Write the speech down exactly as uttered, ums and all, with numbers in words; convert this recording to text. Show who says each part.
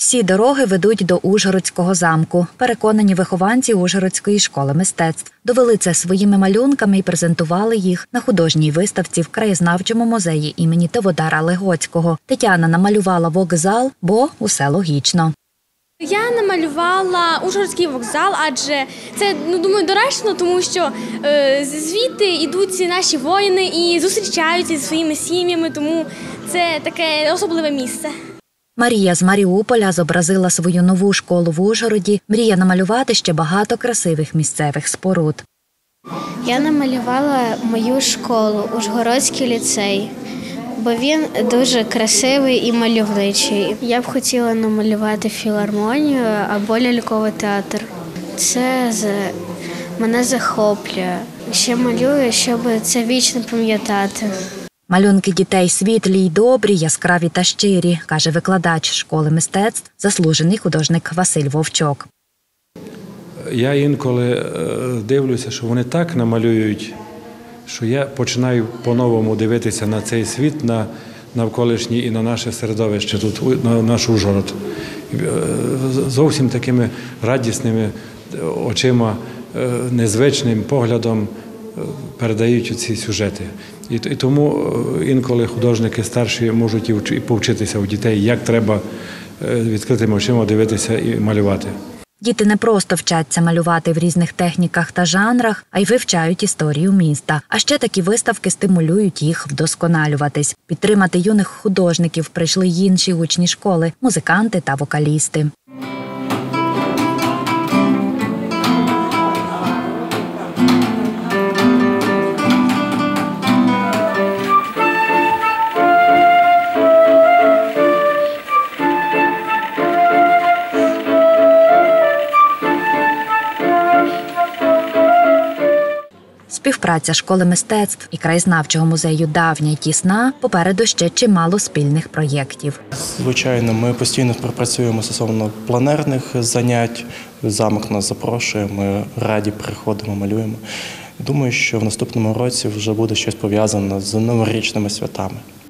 Speaker 1: Всі дороги ведуть до Ужгородського замку, переконані вихованці Ужгородської школи мистецтв. Довели це своїми малюнками і презентували їх на художній виставці в краєзнавчому музеї імені Теодора Легоцького. Тетяна намалювала вокзал, бо усе логічно.
Speaker 2: Я намалювала Ужгородський вокзал, адже це, ну, думаю, доречно, тому що е, звідти йдуть наші воїни і зустрічаються зі своїми сім'ями, тому це таке особливе місце.
Speaker 1: Марія з Маріуполя зобразила свою нову школу в Ужгороді, мріє намалювати ще багато красивих місцевих споруд.
Speaker 3: Я намалювала мою школу, Ужгородський ліцей, бо він дуже красивий і мальовничий. Я б хотіла намалювати філармонію або ляльковий театр. Це мене захоплює. Ще малюю, щоб це вічно пам'ятати.
Speaker 1: Малюнки дітей світлі й добрі, яскраві та щирі, каже викладач школи мистецтв, заслужений художник Василь Вовчок.
Speaker 4: Я інколи дивлюся, що вони так намалюють, що я починаю по-новому дивитися на цей світ, на навколишній і на наше середовище тут, на наш Ужгород. Зовсім такими радісними очима, незвичним поглядом передають ці сюжети. І тому інколи художники старші можуть і повчитися у дітей, як треба відкритими очима дивитися і малювати.
Speaker 1: Діти не просто вчаться малювати в різних техніках та жанрах, а й вивчають історію міста. А ще такі виставки стимулюють їх вдосконалюватись. Підтримати юних художників прийшли й інші учні школи – музиканти та вокалісти. Співпраця школи мистецтв і краєзнавчого музею давня й тісна, попереду ще чимало спільних проєктів.
Speaker 5: Звичайно, ми постійно працюємо стосовно планерних занять, замок нас запрошує, ми раді приходимо, малюємо. Думаю, що в наступному році вже буде щось пов'язане з новорічними святами.